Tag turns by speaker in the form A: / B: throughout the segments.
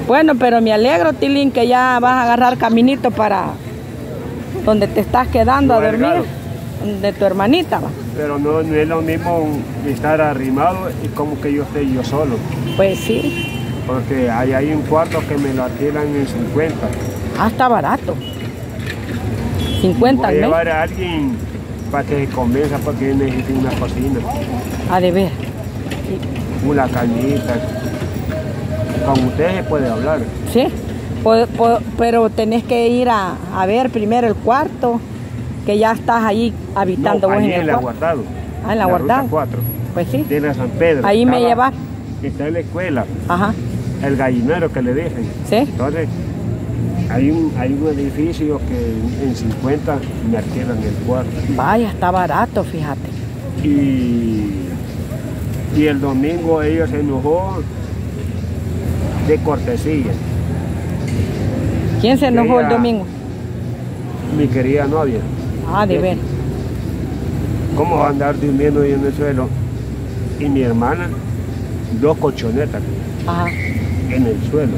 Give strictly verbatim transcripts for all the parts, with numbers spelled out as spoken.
A: Bueno, pero me alegro, Tilín, que ya vas a agarrar caminito para donde te estás quedando no a dormir, regalo. De tu hermanita. ¿Va?
B: Pero no, no es lo mismo estar arrimado y como que yo esté yo solo.
A: Pues sí.
B: Porque hay, hay un cuarto que me lo alquilan en cincuenta.
A: Ah, está barato. cincuenta al mes.
B: Voy a llevar a alguien para que convenza porque necesita una cocina.
A: Ah, de ver.
B: Una cañita. Con usted se puede hablar.
A: Sí, pero tenés que ir a, a ver primero el cuarto, que ya estás ahí habitando.
B: No,
A: vos
B: ahí
A: en el
B: en la Guardado.
A: Ah, en la, la Guardado.
B: cuatro.
A: Pues sí.
B: De la San Pedro.
A: Ahí me llevas.
B: Está en la escuela.
A: Ajá.
B: El gallinero que le dejen.
A: Sí.
B: Entonces, hay un, hay un edificio que en cincuenta me alquilan el cuarto.
A: Vaya, está barato, fíjate.
B: Y, y el domingo ella se enojó de cortesía.
A: ¿Quién se enojó ella, el domingo?
B: Mi querida novia.
A: Ah, de ver.
B: ¿Cómo va a andar durmiendo ahí en el suelo? Y mi hermana, dos colchonetas.
A: Ajá.
B: En el suelo.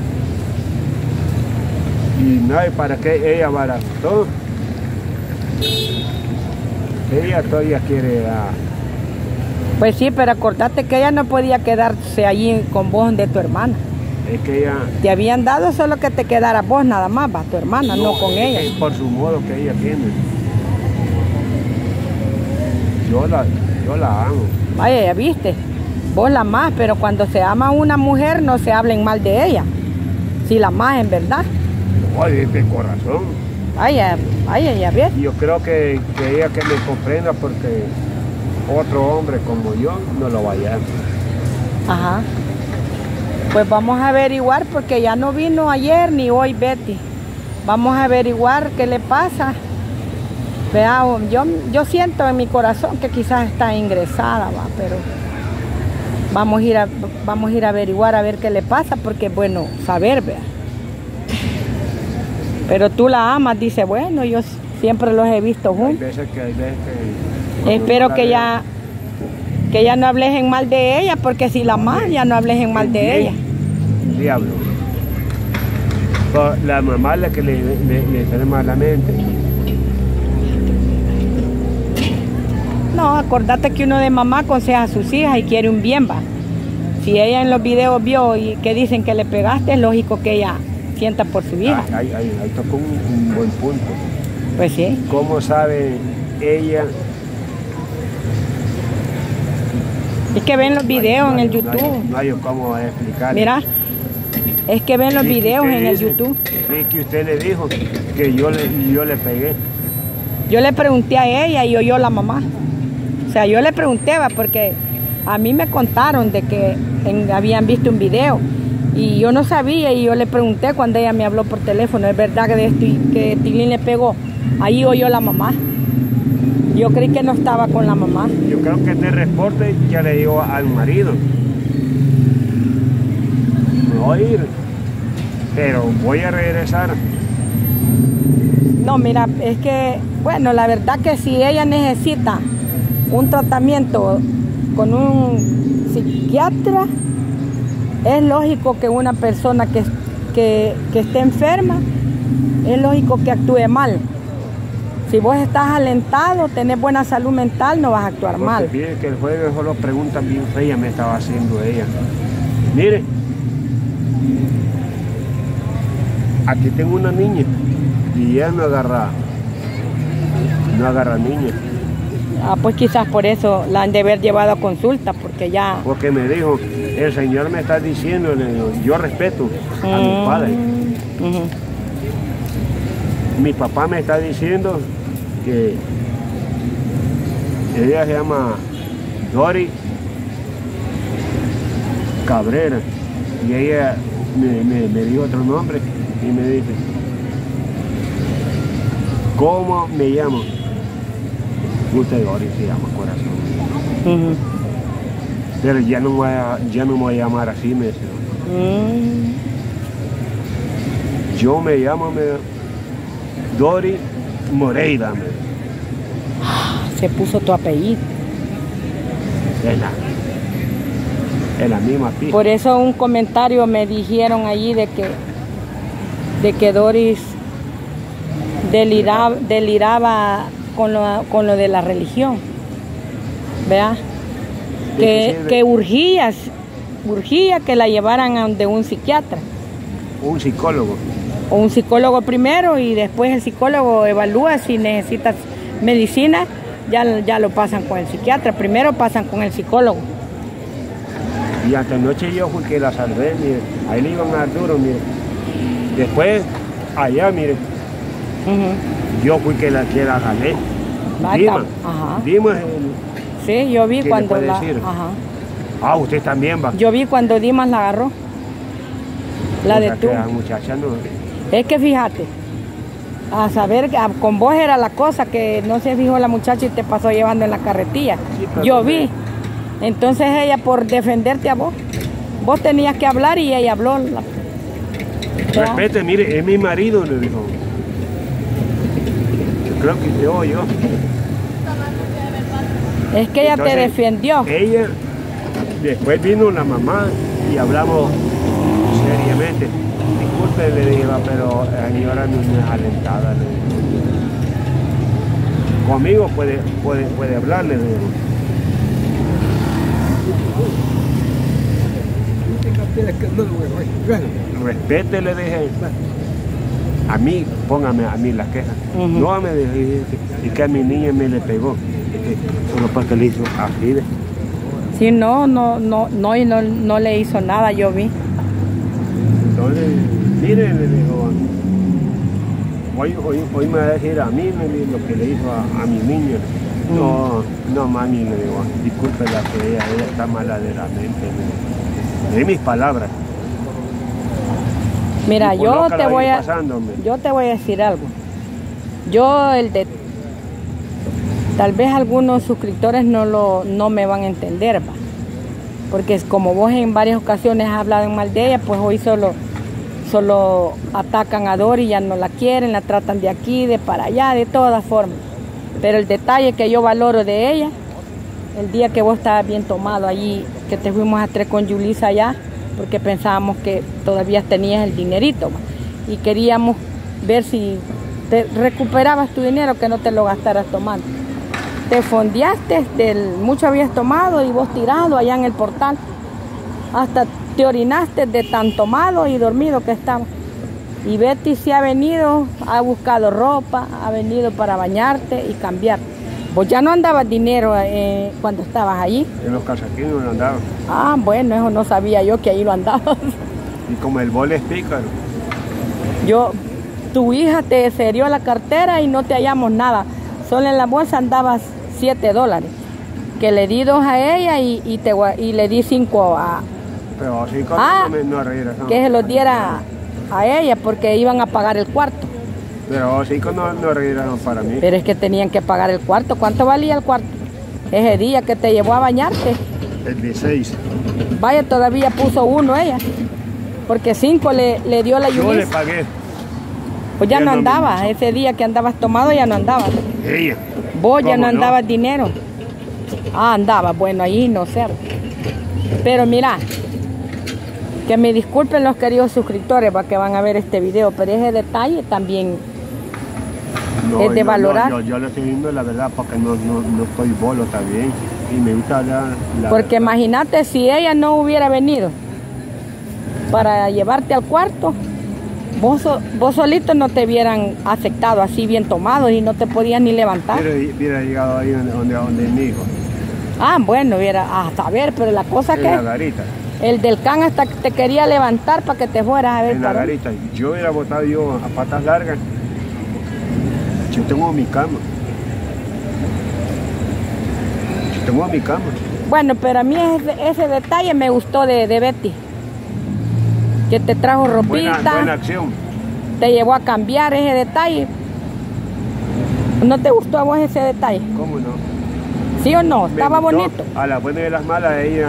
B: Y no hay para qué ella barató. Ella todavía quiere a...
A: Pues sí, pero acordate que ella no podía quedarse allí con vos de tu hermana.
B: Es que ella...
A: Te habían dado solo que te quedaras vos nada más, va, tu hermana, no, no con ella.
B: Es por su modo que ella tiene. Yo la, yo la amo.
A: Vaya, ya viste. Vos la amás, pero cuando se ama a una mujer no se hablen mal de ella. Si la amás en verdad.
B: Oye, de corazón.
A: Vaya, vaya, ya ves.
B: Yo creo que, que ella que me comprenda porque otro hombre como yo no lo vaya.
A: Ajá. Pues vamos a averiguar porque ya no vino ayer ni hoy Betty. Vamos a averiguar qué le pasa. Vea, yo, yo siento en mi corazón que quizás está ingresada, va, pero vamos a ir a, vamos a ir a averiguar a ver qué le pasa porque es bueno saber, vea. Pero tú la amas, dice, bueno, yo siempre los he visto juntos.
B: Hay veces que hay veces que...
A: Espero que ya, que ya no hables en mal de ella, porque si la amas, ya no hables en mal de ella.
B: Diablo. La mamá es la que le, le, le trae mal la mente.
A: No, acordate que uno de mamá aconseja a sus hijas y quiere un bien, va. Si ella en los videos vio y que dicen que le pegaste, es lógico que ella sienta por su hija.
B: Ahí, ahí, ahí tocó un, un buen punto.
A: Pues sí.
B: ¿Cómo sabe ella?
A: Es que ven los videos
B: no hay,
A: en el
B: no
A: YouTube.
B: Hay, no hay cómo explicar.
A: Mira, es que ven los
B: sí,
A: videos en el
B: dice,
A: YouTube.
B: Sí, que usted le dijo que yo le, yo le pegué.
A: Yo le pregunté a ella y oyó la mamá. O sea, yo le pregunté, va, porque a mí me contaron de que en, habían visto un video y yo no sabía y yo le pregunté cuando ella me habló por teléfono, ¿es verdad que, de esto, que Tilín le pegó? Ahí oyó la mamá. Yo creí que no estaba con la mamá.
B: Yo creo que este reporte ya le digo al marido. Me voy a ir, pero voy a regresar.
A: No, mira, es que, bueno, la verdad que si ella necesita un tratamiento con un psiquiatra, es lógico que una persona que, que, que esté enferma, es lógico que actúe mal. Si vos estás alentado, tenés buena salud mental, no vas a actuar
B: Porque
A: mal.
B: Mire que el jueves solo preguntas bien fea me estaba haciendo ella. Mire, aquí tengo una niña y ella no agarra, no agarra niña.
A: Ah, pues quizás por eso la han de haber llevado a consulta, porque ya...
B: Porque me dijo, el Señor me está diciendo, yo respeto a
A: mm,
B: mi padre.
A: Uh-huh.
B: Mi papá me está diciendo que ella se llama Dori Cabrera y ella me, me, me dijo otro nombre y me dice, ¿cómo me llamo? Usted Dori se llama Corazón.
A: Uh-huh.
B: Pero ya no, voy a, ya no me voy a llamar así, me dice.
A: Mm.
B: Yo me llamo me, Dori Moreira. Me.
A: Se puso tu apellido.
B: Es la. en la misma pista.
A: Por eso un comentario me dijeron allí de que, de que Doris deliraba, deliraba con, lo, con lo de la religión. ¿Vea? Que, que urgía, urgía que la llevaran a donde un psiquiatra.
B: Un psicólogo.
A: O un psicólogo primero y después el psicólogo evalúa si necesitas medicina, ya, ya lo pasan con el psiquiatra. Primero pasan con el psicólogo.
B: Y hasta anoche yo fui que la salvé, mire. Ahí le iban a dar duro, mire. Después, allá, mire. Uh-huh. Yo fui que la, que la gané. Dima. Ajá. Dima es el...
A: Sí, yo vi cuando la... Ajá.
B: Ah, usted también va.
A: Yo vi cuando Dimas la agarró. La de tú.
B: La muchacha no...
A: Es que fíjate, a saber, con vos era la cosa que no se fijó la muchacha y te pasó llevando en la carretilla. Sí, yo vi. Entonces ella, por defenderte a vos, vos tenías que hablar y ella habló.
B: Respete, mire, es mi marido, le dijo. Yo creo que te oyo.
A: Es que ella Entonces, te defendió.
B: Ella, después vino la mamá y hablamos seriamente. Disculpe, le dije, pero la señora no es alentada. Le digo. Conmigo puede, puede, puede hablar, le digo. Respete, le dije. A mí, póngame a mí las quejas. Uh-huh. No me dije, y que a mi niña me le pegó. Solo porque le hizo así.
A: Sí, no, no, no, no, no, no le hizo nada, yo vi.
B: Entonces, mire, le dijo, hoy, hoy, hoy me va a decir a mí me, lo que le hizo a, a mi niño. Mm. No, no, mami, le digo, disculpe la que ella, ella está mala de la mente. Le di mis palabras.
A: Mira, yo te voy a, yo te voy a decir algo. Yo, el de, tal vez algunos suscriptores no, lo, no me van a entender, ¿va? Porque es como vos en varias ocasiones has hablado en mal de ella, pues hoy solo, solo atacan a Doris, ya no la quieren, la tratan de aquí, de para allá, de todas formas. Pero el detalle que yo valoro de ella, el día que vos estabas bien tomado allí, que te fuimos a tres con Yulisa allá, porque pensábamos que todavía tenías el dinerito, y queríamos ver si te recuperabas tu dinero, que no te lo gastaras tomando. Te fondeaste, del mucho habías tomado y vos tirado allá en el portal. Hasta te orinaste de tan tomado y dormido que estabas. Y Betty se ha venido, ha buscado ropa, ha venido para bañarte y cambiar. Vos ya no andabas dinero eh, cuando estabas allí.
B: En los calcetines no andaba.
A: Ah, bueno, eso no sabía yo que ahí lo andabas.
B: Y como el bol es pícaro.
A: Yo, tu hija te cedió la cartera y no te hallamos nada. Solo en la bolsa andabas siete dólares. Que le di dos a ella y, y, te, y le di cinco a...
B: Pero cinco
A: ah,
B: no, me, no regresan.
A: Que se los diera a ella porque iban a pagar el cuarto.
B: Pero cinco no, no regresaron para mí.
A: Pero es que tenían que pagar el cuarto. ¿Cuánto valía el cuarto? Ese día que te llevó a bañarte.
B: El dieciséis.
A: Vaya, todavía puso uno ella. Porque cinco le, le dio la lluvia.
B: Yo le pagué.
A: Pues ya no andaba. Ese día que andabas tomado ya no andabas.
B: Ella.
A: Vos ya no andabas no? dinero. Ah, andaba. Bueno, ahí no sé. Pero mira, que me disculpen los queridos suscriptores para que van a ver este video, pero ese detalle también no, es de
B: no,
A: valorar.
B: No, yo, yo lo estoy viendo la verdad porque no, no, no estoy bolo también. Y me gusta la, la
A: Porque imagínate si ella no hubiera venido para llevarte al cuarto, vos, vos solito no te hubieran aceptado así bien tomado y no te podías ni levantar.
B: Hubiera, hubiera llegado ahí donde, donde, donde mi hijo.
A: Ah, bueno, hubiera, a saber, pero la cosa
B: en
A: que...
B: La garita.
A: El del can hasta te quería levantar para que te fueras a ver.
B: En la garita. Yo hubiera botado yo a patas largas. Yo tengo mi cama. Yo tengo mi cama.
A: Bueno, pero a mí ese, ese detalle me gustó de, de Betty. Que te trajo ropita.
B: Buena, buena acción.
A: Te llevó a cambiar ese detalle. ¿No te gustó a vos ese detalle?
B: ¿Cómo no?
A: ¿Sí o no?
B: Me
A: Estaba
B: gustó.
A: Bonito.
B: A las buenas y a las malas ella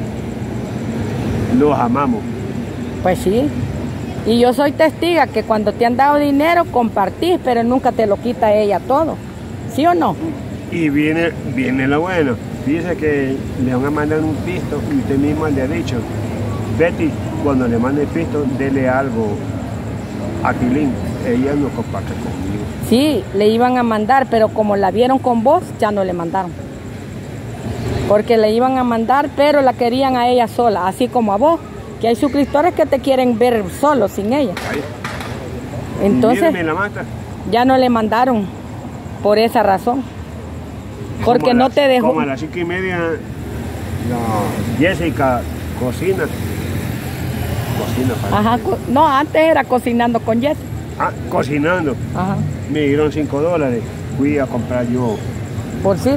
B: los amamos.
A: Pues sí. Y yo soy testiga que cuando te han dado dinero compartís, pero nunca te lo quita ella todo. ¿Sí o no?
B: Y viene, viene la buena. Dice que le van a mandar un pisto y usted mismo le ha dicho, Betty, cuando le mande el pisto, dele algo a Tilín. Ella no comparte conmigo.
A: Sí, le iban a mandar, pero como la vieron con vos, ya no le mandaron. Porque le iban a mandar, pero la querían a ella sola, así como a vos. Que hay suscriptores que te quieren ver solo, sin ella.
B: Ahí.
A: Entonces,
B: la mata.
A: ya no le mandaron por esa razón. Porque no
B: las,
A: te dejó.
B: Como a las cinco y media, no, Jessica cocina. Cocina para
A: Ajá, co no, antes era cocinando con Jessica.
B: Ah, cocinando.
A: Ajá.
B: Me dieron cinco dólares. Fui a comprar yo.
A: Por sí.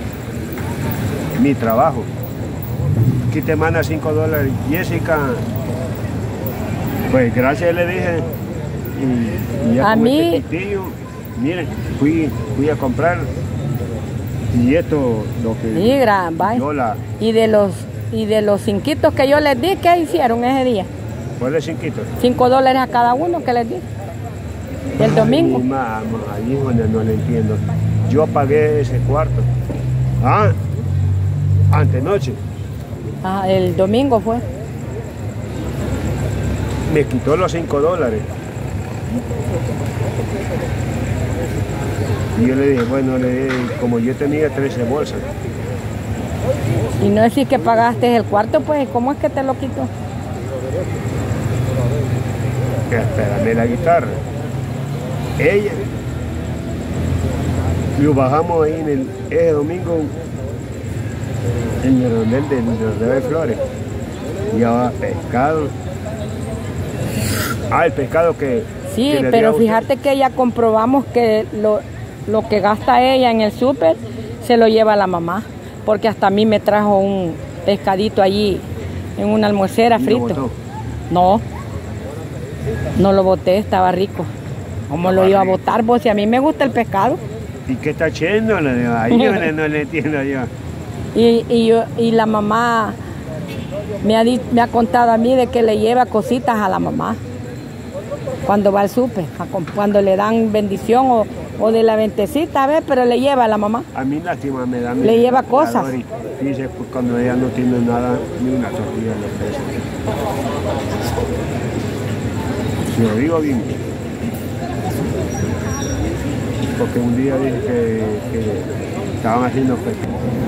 B: Mi trabajo. Aquí te manda cinco dólares. Jessica, pues gracias le dije. Y, y ya
A: a mí.
B: Este pitillo, miren, fui, fui a comprar. Y esto, lo que
A: Sí, gran,
B: yo la...
A: Y de los y de los cinquitos que yo les di, ¿qué hicieron ese día?
B: ¿Cuál es cinquito?
A: Cinco dólares a cada uno que les di. El domingo.
B: Ay, mamá, ahí donde no le entiendo. Yo pagué ese cuarto. Ah, antenoche.
A: Ajá, el domingo fue.
B: Me quitó los cinco dólares. Y yo le dije, bueno, le, como yo tenía trece bolsas.
A: Y no decís que pagaste el cuarto, pues, ¿cómo es que te lo quitó?
B: Espérame la guitarra. Ella. Lo bajamos ahí en el ese domingo en el redondel de, de, de Flores. Llevaba pescado. Ah, el pescado que...
A: Sí,
B: que le
A: pero
B: dio a
A: fíjate que ya comprobamos que lo, lo que gasta ella en el súper se lo lleva la mamá. Porque hasta a mí me trajo un pescadito allí en una almuercera
B: ¿Y lo
A: frito.
B: botó?
A: No, no lo boté, estaba rico. ¿Cómo lo iba a botar vos? Si a mí me gusta el pescado.
B: ¿Y qué está haciendo? Ahí yo no, no le entiendo yo.
A: Y, y, yo, y la mamá me ha, di, me ha contado a mí de que le lleva cositas a la mamá cuando va al súper, cuando le dan bendición o, o de la ventecita, a ver, pero le lleva a la mamá.
B: A mí lástima me da.
A: Le
B: mi,
A: lleva cosas.
B: Dice, pues, cuando ella no tiene nada, ni una tortilla le ofrece. Si lo digo bien. Porque un día dije que, que estaban haciendo pesca.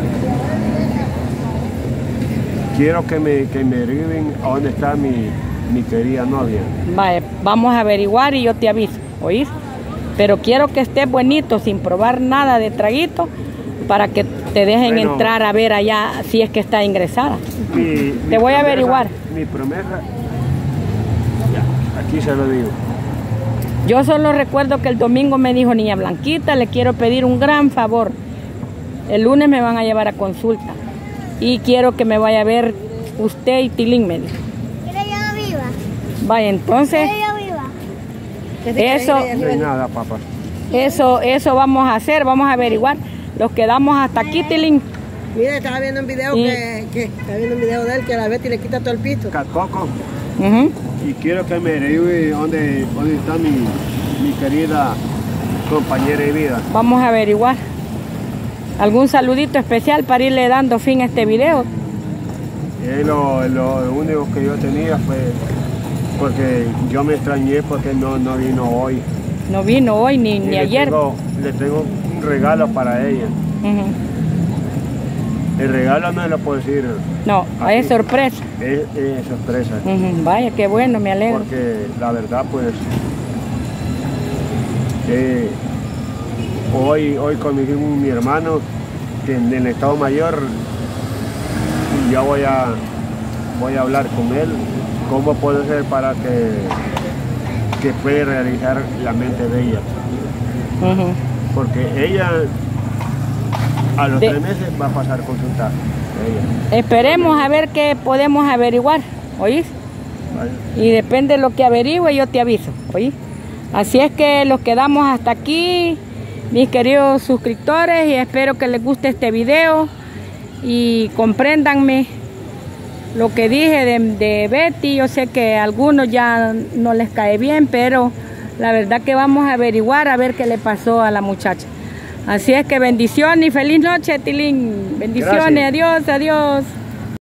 B: Quiero que me, que me deriven a dónde está mi, mi querida novia.
A: Vale, vamos a averiguar y yo te aviso, ¿oís? Pero quiero que estés bonito, sin probar nada de traguito, para que te dejen bueno, entrar a ver allá si es que está ingresada.
B: Mi,
A: te
B: mi
A: voy
B: promesa,
A: a averiguar.
B: Mi promesa, ya, aquí se lo digo.
A: Yo solo recuerdo que el domingo me dijo, niña Blanquita, le quiero pedir un gran favor. El lunes me van a llevar a consulta. Y quiero que me vaya a ver usted y Tilín, me dijo.
C: ¿Quiere ella viva?
A: Vaya, entonces...
C: ¿Quiere ella viva?
A: Eso,
B: no hay nada, papá.
A: Eso, eso vamos a hacer, vamos a averiguar. Los quedamos hasta aquí, Tilín.
D: Mira, estaba viendo un video, sí. que, que estaba viendo un video de él que a la Betty le quita todo el pisto.
B: Coco.
A: Uh-huh.
B: Y quiero que me derive dónde, dónde está mi, mi querida compañera de vida.
A: Vamos a averiguar. ¿Algún saludito especial para irle dando fin a este video?
B: Eh, lo, lo único que yo tenía fue porque yo me extrañé porque no, no vino hoy.
A: No vino hoy ni, ni
B: le
A: ayer.
B: Tengo, le tengo un regalo para ella.
A: Uh-huh.
B: El regalo no lo puedo decir.
A: No, aquí. Es sorpresa.
B: Es, es sorpresa.
A: Uh-huh. Vaya, qué bueno, me alegro.
B: Porque la verdad, pues, eh, hoy, hoy con mi, mi hermano, que en el Estado Mayor, ya voy a, voy a hablar con él, cómo puede ser para que, que pueda realizar la mente de ella.
A: Uh-huh. Porque
B: ella a los de... tres meses va a pasar a consultar. Ella.
A: Esperemos a ver qué podemos averiguar, ¿oís?
B: Vale.
A: Y depende de lo que averigüe, yo te aviso, ¿oís? Así es que los quedamos hasta aquí, mis queridos suscriptores, y espero que les guste este video y compréndanme lo que dije de, de Betty. Yo sé que a algunos ya no les cae bien, pero la verdad que vamos a averiguar a ver qué le pasó a la muchacha. Así es que bendiciones y feliz noche, Tilín. Bendiciones,
B: Gracias.
A: adiós, adiós.